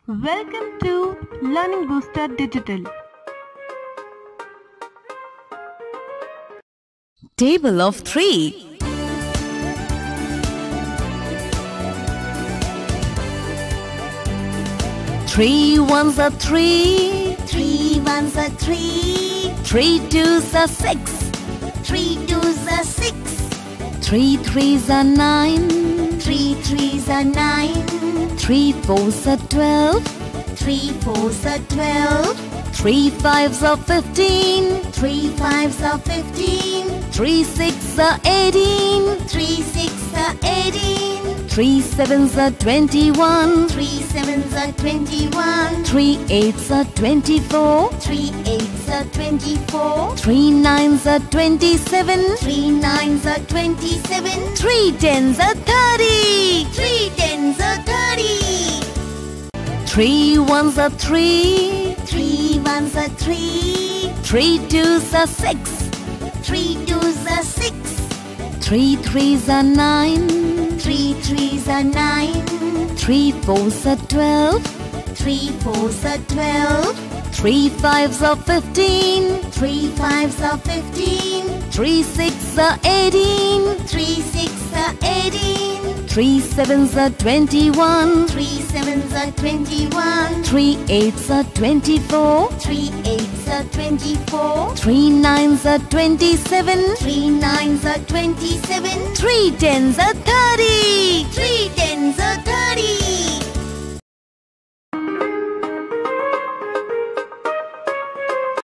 Welcome to Learning Booster Digital. Table of 3. Three ones are 3. 3 ones are 3. 3 twos are 6. 3 twos are 6. 3 threes are 9. 3 threes are 9. 3 fours are 12. 3 fours are 12. 3 fives are 15. 3 fives are 15. 3 six are 18. 3 6 are 18. 3 sevens are 21. 3 sevens are 21. 3 eights are 24. 3 eights are 24. 3 nines are 27. 3 nines are 27. 3 tens are 30. 3 tens are 30. 3 ones are 3. 3 ones are 3. 3 twos are 6. 3 twos are 6. 3 threes are 9. 3 threes are 9. 3 fours are 12. 3 fours are 12. 3 fives are 15. 3 fives are 15. 3 six are 18. 3 6 are 18. 3 sevens are 21. 3 sevens are 21. 3 eights are 24. 3 eights are 24. 3 nines are 27. 3 nines are 27. 3 tens are 30. 3 tens are 30.